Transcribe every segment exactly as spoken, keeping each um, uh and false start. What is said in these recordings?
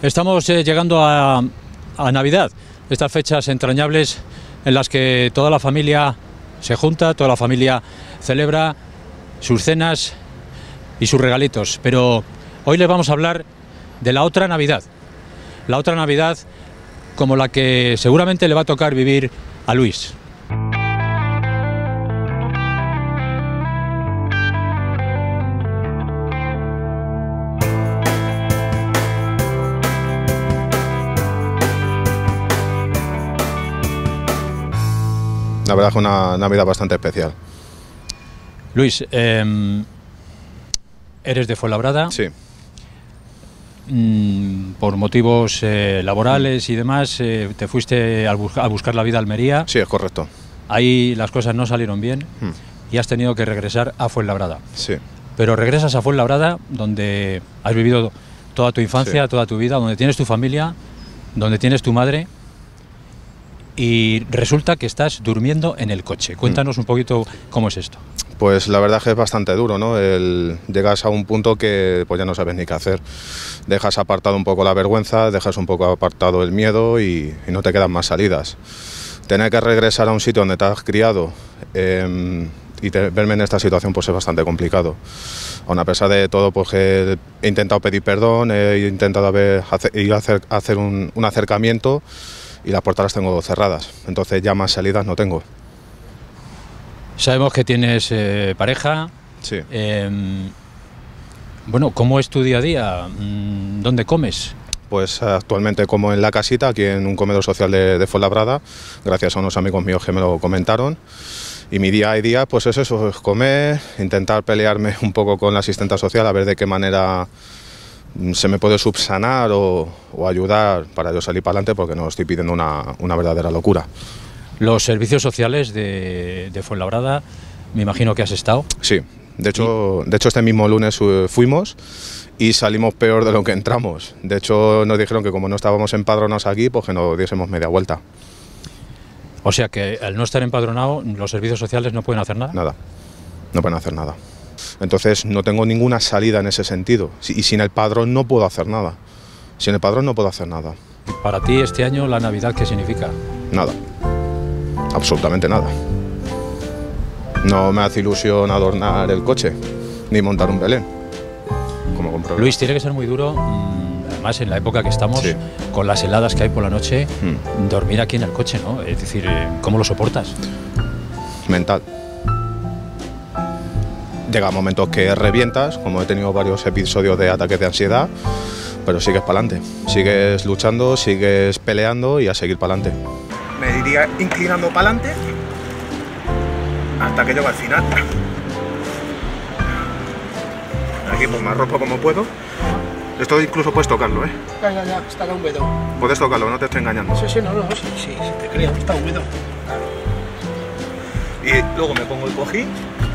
Estamos eh, llegando a, a Navidad, estas fechas entrañables en las que toda la familia se junta, toda la familia celebra sus cenas y sus regalitos. Pero hoy les vamos a hablar de la otra Navidad, la otra Navidad como la que seguramente le va a tocar vivir a Luis. La verdad es una Navidad bastante especial. Luis, eh, eres de Fuenlabrada. Sí. Mm, por motivos eh, laborales y demás, eh, te fuiste a, bus a buscar la vida a Almería. Sí, es correcto. Ahí las cosas no salieron bien Hmm. y has tenido que regresar a Fuenlabrada. Sí. Pero regresas a Fuenlabrada, donde has vivido toda tu infancia, Sí. toda tu vida, donde tienes tu familia, donde tienes tu madre, y resulta que estás durmiendo en el coche. Cuéntanos un poquito cómo es esto. Pues la verdad es que es bastante duro, ¿no? El, llegas a un punto que pues ya no sabes ni qué hacer. Dejas apartado un poco la vergüenza, dejas un poco apartado el miedo y, y no te quedan más salidas. Tener que regresar a un sitio donde te has criado eh, y te, verme en esta situación pues es bastante complicado. Aún a pesar de todo, pues he, he intentado pedir perdón, he intentado haber, hacer, ir a hacer, hacer un, un acercamiento y las puertas las tengo cerradas. Entonces ya más salidas no tengo. Sabemos que tienes eh, pareja. Sí. Eh, bueno, ¿cómo es tu día a día? ¿Dónde comes? Pues actualmente como en la casita, aquí en un comedor social de, de Fuenlabrada, gracias a unos amigos míos que me lo comentaron. Y mi día a día, pues es eso, es comer, intentar pelearme un poco con la asistenta social, a ver de qué manera se me puede subsanar o, o ayudar para yo salir para adelante, porque no estoy pidiendo una, una verdadera locura. Los servicios sociales de, de Fuenlabrada, me imagino que has estado. Sí, de hecho, de hecho este mismo lunes fuimos y salimos peor de lo que entramos. De hecho nos dijeron que como no estábamos empadronados aquí, pues que nos diésemos media vuelta. O sea que al no estar empadronado, los servicios sociales no pueden hacer nada. Nada, no pueden hacer nada. Entonces no tengo ninguna salida en ese sentido. Y sin el padrón no puedo hacer nada. Sin el padrón no puedo hacer nada. Para ti este año la Navidad, ¿qué significa? Nada. Absolutamente nada. No me hace ilusión adornar el coche, ni montar un Belén. Como compro. Luis, tiene que ser muy duro, además en la época que estamos, sí, con las heladas que hay por la noche, hmm. dormir aquí en el coche, ¿no? Es decir, ¿cómo lo soportas? Mental. Llega momentos que revientas, como he tenido varios episodios de ataques de ansiedad, pero sigues para adelante. Sigues luchando, sigues peleando y a seguir para adelante. Me iría inclinando para adelante hasta que llego al final. Aquí pues me arropo como puedo. Esto incluso puedes tocarlo, ¿eh? Ya, ya, ya, está húmedo. Puedes tocarlo, no te estoy engañando. Sí, sí, no, no, sí, sí, sí te creo, está húmedo. Claro. Y luego me pongo el cojín.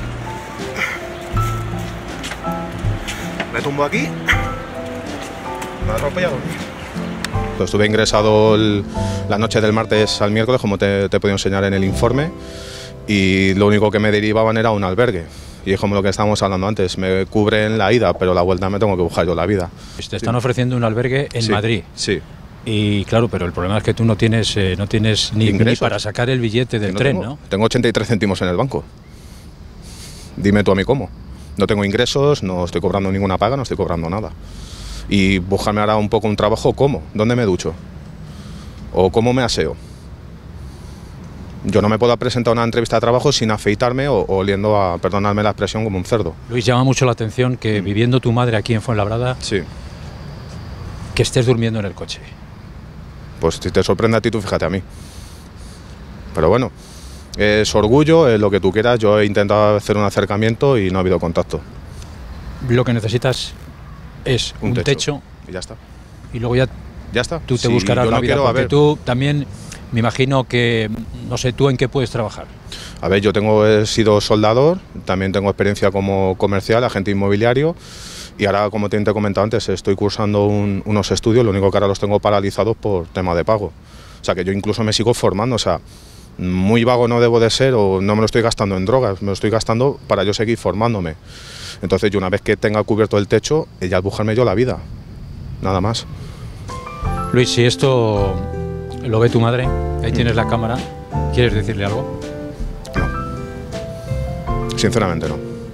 Me tumbo aquí. Me arropo y a dormir. Estuve ingresado el, la noche del martes al miércoles, como te, te he podido enseñar en el informe, y lo único que me derivaban era un albergue. Y es como lo que estábamos hablando antes, me cubren la ida, pero la vuelta me tengo que buscar yo la vida. Te están sí. ofreciendo un albergue en sí, Madrid. Sí. Y claro, pero el problema es que tú no tienes, eh, no tienes ni, ni para sacar el billete del no tren, tengo, ¿no? Tengo ochenta y tres céntimos en el banco. Dime tú a mí cómo. No tengo ingresos, no estoy cobrando ninguna paga, no estoy cobrando nada. Y buscarme ahora un poco un trabajo, ¿cómo? ¿Dónde me ducho? ¿O cómo me aseo? Yo no me puedo presentar a una entrevista de trabajo sin afeitarme o, o oliendo a, perdonadme la expresión, como un cerdo. Luis, llama mucho la atención que viviendo tu madre aquí en Fuenlabrada, sí, que estés durmiendo en el coche. Pues si te sorprende a ti, tú fíjate a mí. Pero bueno, es orgullo, es lo que tú quieras. Yo he intentado hacer un acercamiento y no ha habido contacto. Lo que necesitas es un, un techo, techo y ya está. Y luego ya, ya está. Tú te sí, buscarás yo la no vida, quiero, porque a ver, tú también, me imagino que, no sé, ¿tú en qué puedes trabajar? A ver, yo tengo, he sido soldador, también tengo experiencia como comercial, agente inmobiliario, y ahora, como te he comentado antes, estoy cursando un, unos estudios, lo único que ahora los tengo paralizados por tema de pago. O sea, que yo incluso me sigo formando, o sea, muy vago no debo de ser, o no me lo estoy gastando en drogas, me lo estoy gastando para yo seguir formándome. Entonces yo, una vez que tenga cubierto el techo, ya buscarme yo la vida, nada más. Luis, si esto lo ve tu madre, ahí tienes la cámara, ¿quieres decirle algo? No. Sinceramente no.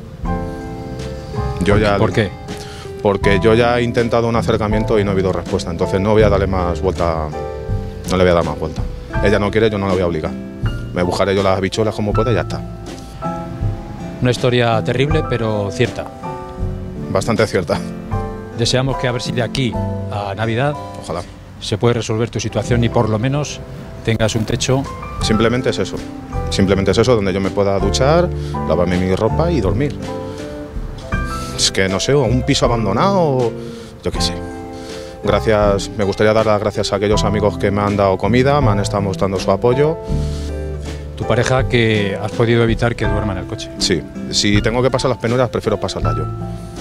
Yo ya, ¿Por qué? Porque yo ya he intentado un acercamiento y no ha habido respuesta, entonces no voy a darle más vuelta, no le voy a dar más vuelta. Ella no quiere, yo no la voy a obligar. Me buscaré yo las habichuelas como pueda y ya está. Una historia terrible, pero cierta. Bastante cierta. Deseamos que a ver si de aquí a Navidad Ojalá. se puede resolver tu situación y por lo menos tengas un techo. Simplemente es eso. Simplemente es eso, donde yo me pueda duchar, lavarme mi ropa y dormir. Es que no sé, o un piso abandonado, yo qué sé. Gracias, me gustaría dar las gracias a aquellos amigos que me han dado comida, me han estado mostrando su apoyo. Tu pareja, que has podido evitar que duerma en el coche. Sí, si tengo que pasar las penuras, prefiero pasarlas yo.